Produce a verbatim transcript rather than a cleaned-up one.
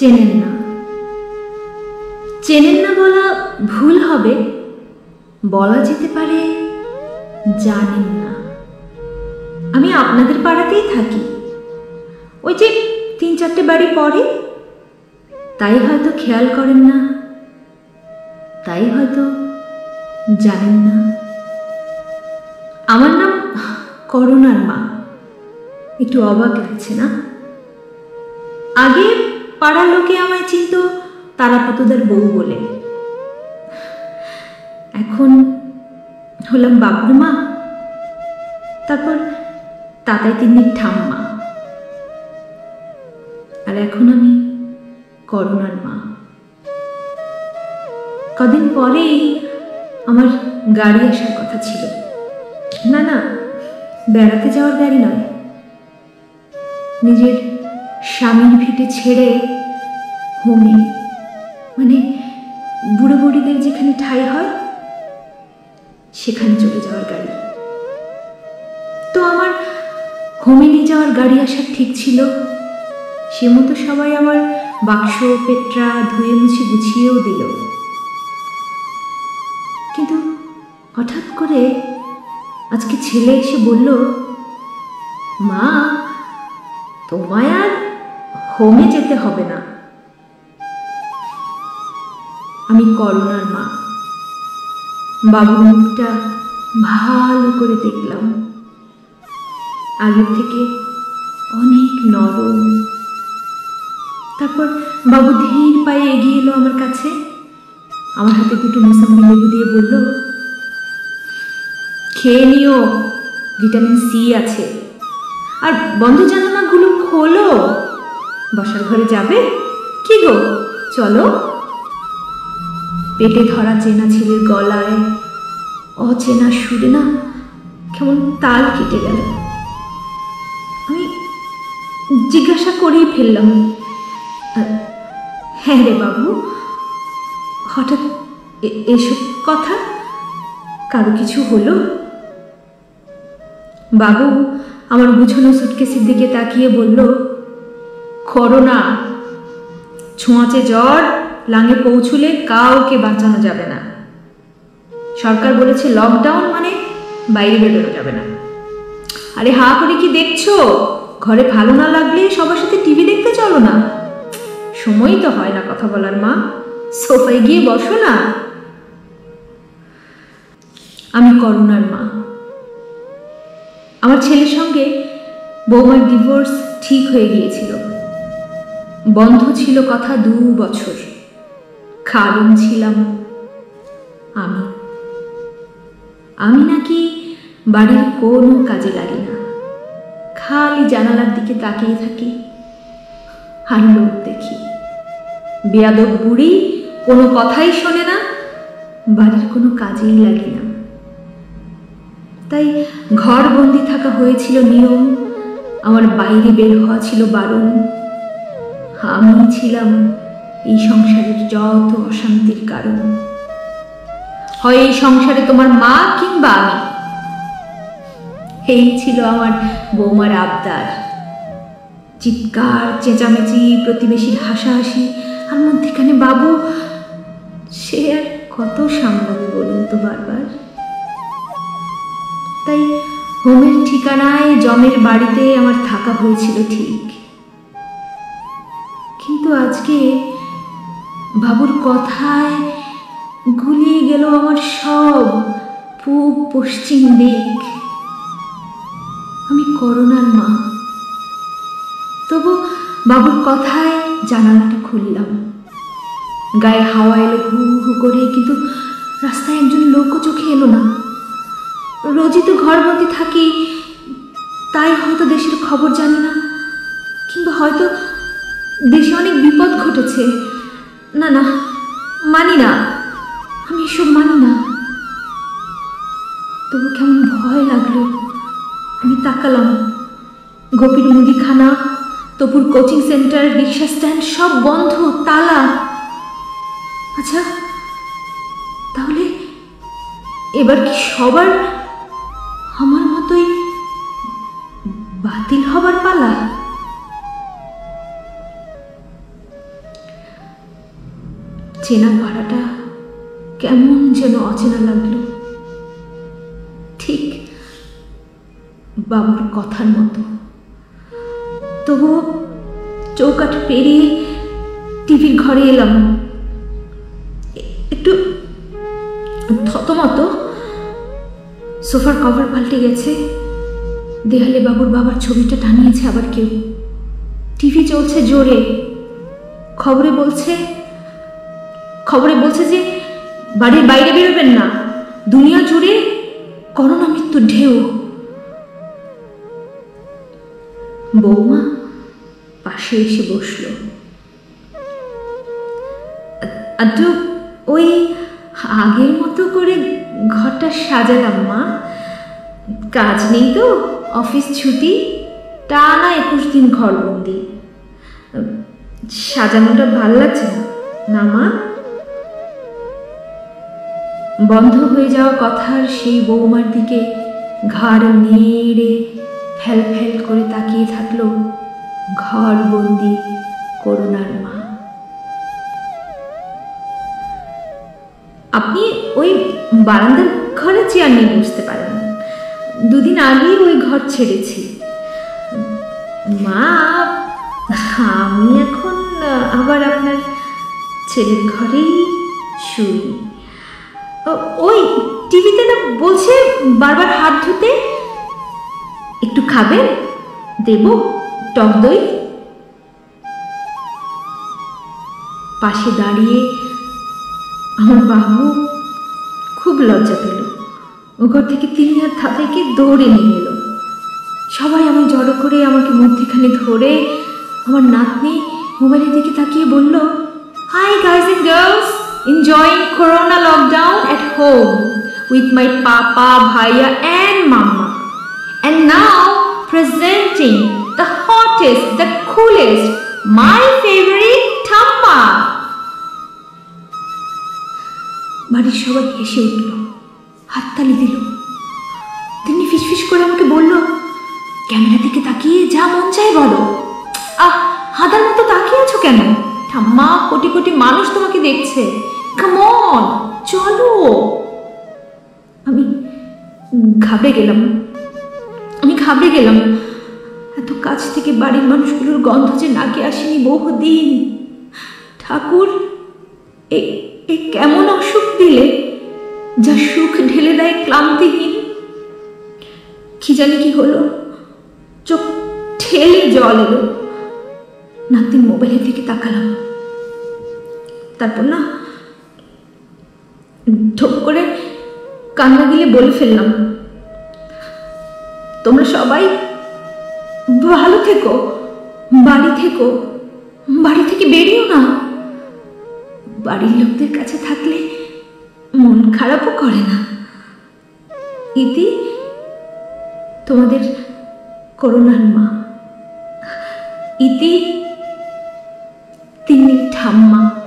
চেনেন না। চেনেন না বলা ভুল হবে, বলা যেতে পারে জানেন না। আমি আপনাদের পাড়াতেই থাকি, ওই যে তিন চারটে বাড়ি পরে। তাই হয়তো খেয়াল করেন না, তাই হয়তো জানেন না। আমার নাম করুণার মা। একটু অবাক লাগছে না? আগে পাড়ার লোকে আমায় চিনত তারাপতদার বউ বলে, এখন হলাম বাবুর মা, তারপর তাতাই তিন্নির ঠাম্মা, আর এখন আমি করুণার মা। কদিন পরেই আমার গাড়ি আসার কথা ছিল। না না, বেড়াতে যাওয়ার গাড়ি নয়, নিজের স্বামীর ভিটে ছেড়ে হোমে, মানে বুড়ো বুড়িদের যেখানে ঠাঁই হয় সেখানে চলে যাওয়ার গাড়ি। তো আমার হোমে নিয়ে যাওয়ার গাড়ি আসার ঠিক ছিল। সে মতো সবাই আমার বাক্স পেট্রা ধুয়ে মুছে গুছিয়েও দিল। কিন্তু হঠাৎ করে আজকে ছেলে এসে বলল, মা তোমায় আর হোমে যেতে হবে না। আমি করুণার মা। বাবুর মুখটা ভালো করে দেখলাম, আগের থেকে অনেক নরম। তারপর বাবু ধীর পায়ে এগিয়ে এলো আমার কাছে, আমার হাতে দুটো মোসাম্বি লেবু দিয়ে বলল, খেয়ে নিও, ভিটামিন সি আছে। আর বন্ধ জানালাগুলো খোলো, বসার ঘরে যাবে? কি গো, চলো। পেটে ধরা চেনা ছেলের গলায় অচেনা সুরে না কেমন তাল কেটে গেল। আমি জিজ্ঞাসা করেই ফেললাম, হ্যাঁ রে বাবু, হঠাৎ এসব কথা? কারো কিছু হলো? বাবু আমার গুছানো সুটকেসের দিকে তাকিয়ে বলল, করোনা, ছোঁয়াচে জ্বর, লাঙে পৌঁছলে কাউকে বাঁচানো যাবে না। সরকার বলেছে লকডাউন, মানে বাইরে বেরোনো যাবে না। আরে হা করে কি দেখছো? ঘরে ভালো না লাগলে সবার সাথে টিভি দেখতে চলো না। সময়ই তো হয় না কথা বলার মা, সোফায় গিয়ে বসো না। আমি করুণার মা। আমার ছেলের সঙ্গে বৌমার ডিভোর্স ঠিক হয়ে গিয়েছিল। বন্ধ ছিল কথা দু বছর। কারণ ছিলাম আমি। আমি নাকি বাড়ির কোনো কাজে লাগি না, খালি জানালার দিকে তাকিয়ে থাকি আর লোক দেখি। বেয়াদব বুড়ি, কোনো কথাই শোনে না, বাড়ির কোনো কাজেই লাগি না। তাই ঘর বন্দি থাকা হয়েছিল নিয়ম, আমার বাইরে বের হওয়া ছিল বারণ। আমি ছিলাম এই সংসারের যত অশান্তির কারণ। হয় এই সংসারে তোমার মা কিংবা আমি, এই ছিল আমার বৌমার আবদার। চিৎকার চেঁচামেচি, প্রতিবেশীর হাসাহাসি, আর মধ্যেখানে বাবু, সে আর কত সামলাবে বলুন তো বারবার। তাই হোমের ঠিকানায় জমের বাড়িতে আমার থাকা হয়েছিল ঠিক, কিন্তু আজকে বাবুর কথায় গুলিয়ে গেল আমার সব পূব পশ্চিম দিক। আমি করুণার মা, তবু বাবুর কথায় জানালাটা খুললাম। গায়ে হাওয়া এলো হু হু করে, কিন্তু রাস্তায় একজন লোকও চোখে এলো না। রোজই তো ঘরবন্দি থাকি, তাই হয়তো দেশের খবর জানি না, কিংবা হয়তো দেশে অনেক বিপদ ঘটেছে। না না, মানি না, আমি এসব মানি না। তবু কেমন ভয় লাগলো। আমি তাকালাম, গোপীর মুদিখানা, তপুর কোচিং সেন্টার, রিক্সা স্ট্যান্ড সব বন্ধ, তালা। আচ্ছা, তাহলে এবার কি সবার আমার মতোই বাতিল হবার পালা? চেনা পাড়াটা কেমন যেন অচেনা লাগলো, ঠিক বাবুর কথার মতো। তবু চৌকাঠ পেরিয়ে টিভির ঘরে এলাম, একটু থতমত। সোফার কভার পাল্টে গেছে, দেয়ালে বাবুর বাবার ছবিটা টানিয়েছে আবার কেউ। টিভি চলছে জোরে, খবরে বলছে খবরে বলছে যে বাড়ির বাইরে বেরোবেন না, দুনিয়া জুড়ে করোনা মৃত্যুর ঢেউ। বৌমা পাশে এসে বসলো। আদু ওই আগের মতো করে ঘরটা সাজালাম মা, কাজ নেই তো, অফিস ছুটি, টানা একুশ দিন ঘরবন্দি, সাজানোটা ভাল লাগছে না না মা? বন্ধ হয়ে যাওয়া কথার সেই বৌমার দিকে ঘাড় নেড়ে ফেল ফেল করে তাকিয়ে থাকলো ঘরবন্দি করোনার মা। আপনি ওই বারান্দার ঘরে চেয়ার নিয়ে বসতে পারেন, দুদিন আগেই ওই ঘর ছেড়েছি মা। আমি এখন আবার আপনার ছেলের ঘরেই শুই। ওই টিভিতে না বলছে বারবার হাত ধুতে, একটু খাবেন? দেব টক দই? পাশে দাঁড়িয়ে আমার বাবু খুব লজ্জা পেল, ও ঘর থেকে তিনি আর থাতাইকে দৌড়ে নিয়ে এলো। সবাই আমি জড়ো করে আমাকে মধ্যেখানে ধরে, আমার নাতনি মোবাইলের দিকে তাকিয়ে বলল, hi guys and girls, enjoying corona lockdown at home with my papa, bhaiya and mama, and now presenting the hottest, the coolest, my favorite ঠাম্মা। বাড়ির সবাই হেসে উঠল, হাততালি দিল। তিনি ফিসফিস করে আমাকে বলল, ক্যামেরা দিকে তাকিয়ে যা মন চায় বলো। আহ, হাদার মতো তাকিয়ে আছো কেন? ঠাম্মা, কোটি কোটি মানুষ তোমাকে দেখছে, কাম অন, চলো। আমি ঘাবড়ে গেলাম আমি ঘাবড়ে গেলাম এত কাছ থেকে বাড়ির মানুষগুলোর গন্ধ যে নাকে আসেনি বহুদিন। ঠাকুর, এ কেমন অসুখ দিলে, যা সুখ ঢেলে দেয় ক্লান্তিহীন। কি জানি কি হলো, চোখ ঠেলে জল এলো। নাতির মোবাইলের দিকে তাকালাম, তারপর না ঠোক করে কান্না গিলে বলে ফেললাম, তোমরা সবাই ভালো থেকো, বাড়ি থেকো, বাড়ি থেকে বেরিও না। বাড়ির লোকদের কাছে থাকলে মন খারাপও করে না। ইতি, তোমাদের করোনার মা। ইতি, তিনি ঠাম্মা।